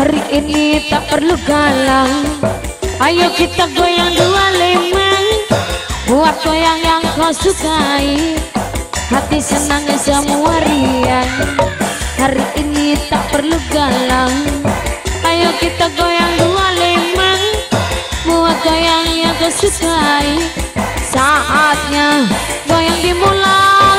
Hari ini tak perlu galang, ayo kita goyang 25. Buat goyang yang kau sukai, hati senangnya semua riang. Hari ini tak perlu galang, ayo kita goyang 25. Buat goyang yang kau sukai, saatnya goyang dimulai.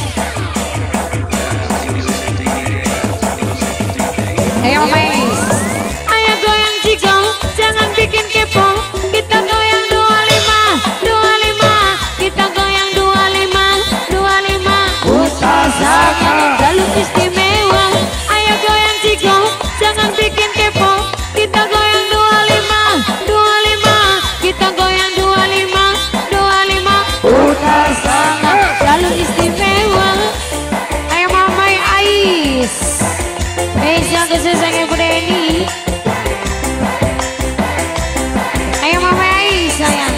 Ayo mais, ayo goyang jigong, jangan bikin kepo. Kita goyang 25, 25. Kita goyang 25, 25. Usahakan lalu istimewa. Ayo goyang jigong, jangan bikin kepo. Kita goyang 25, 25. Kita goyang 25, 25. Usahakan lalu istimewa. Ayo mamai ais. Yang kesusahan Ibu Deni. Ayo mama Ais sayang.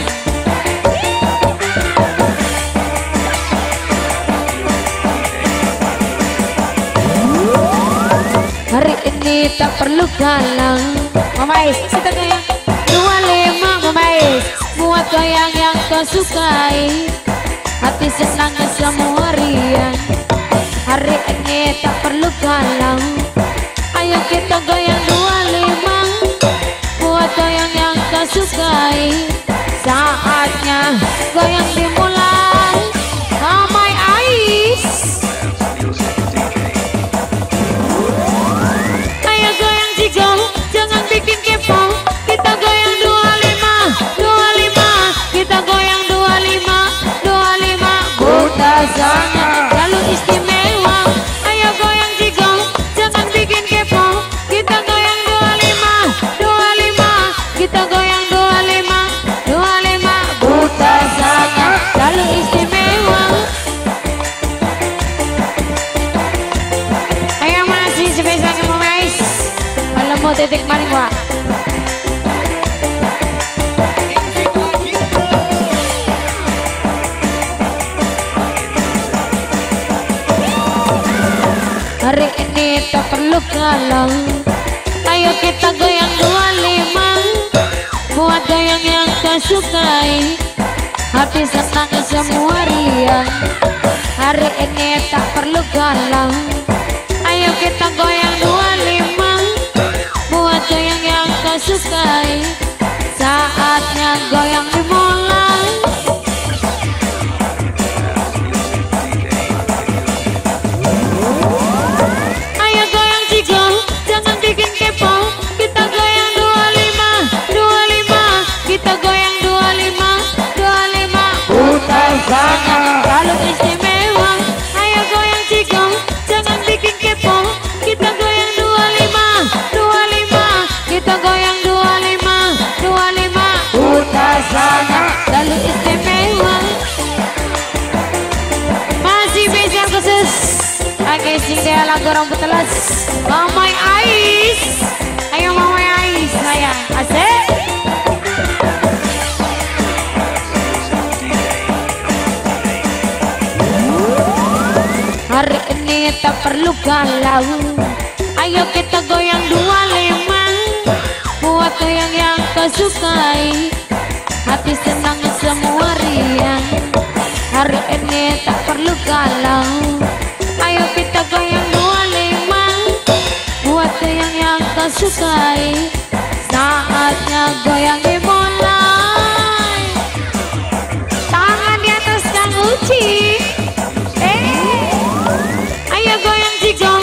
Hari ini tak perlu galang, mama Ais kita goyang 25. Mama Ais buat goyang yang kau sukai, hati senangnya semua riang. Hari ini tak perlu galang, ayo kita goyang 25. Buat goyang yang kau sukai, saatnya goyang dimulai. Mamai Ais, ayo goyang jigong, jangan bikin kepo. Kita goyang 25, 25. Kita goyang 25, 25. Buta sangat lalu istimewa. Ayo goyang jigong, jangan bikin kepo. Kita goyang 25, 25. Kita goyang 25, 25. Buta sangat lalu istimewa. Ayo masih spesial Mama Ais. Malam mau titik maning Wak. Hari ini tak perlu galang, ayo kita goyang 25. Buat goyang yang kau sukai, hati senang semua riang. Hari ini tak perlu galang, ayo kita goyang 25. Buat goyang yang kau sukai, saatnya goyang dimulai. Jangan bikin kepo. Kita goyang 25, 25. Kita goyang 25, 25. Buta sangat lalu istimewa. Ayo goyang jigong, jangan bikin kepo. Kita goyang 25, 25. Kita goyang 25, 25. Buta sangat lalu istimewa. Masih spesial khusus Oke, sing dia lagu rambut telas Mamai Ais. Ayo Mamai Ais sayang. Asik. Hari ini tak perlu galau, ayo kita goyang 25. Buat goyang yang kau sukai, hati senang semua riang. Hari ini tak perlu galau, ayo kita goyang 25. Buat goyang yang kau sukai, saatnya goyang dimulai. Tangan di atas Kang Uci. Ayo goyang jigong.